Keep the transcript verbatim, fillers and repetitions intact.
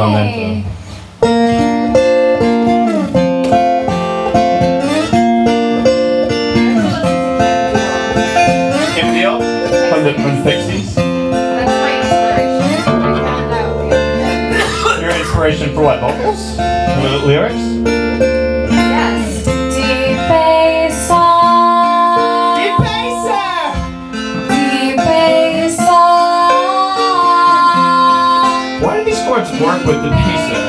momentum. Kim Deal from the, from the Pixies. That's my inspiration. I found out. Your inspiration for what? Vocals? And the lyrics? Yes. Debaser. Debaser! Debaser. Why do these chords work with the Debaser?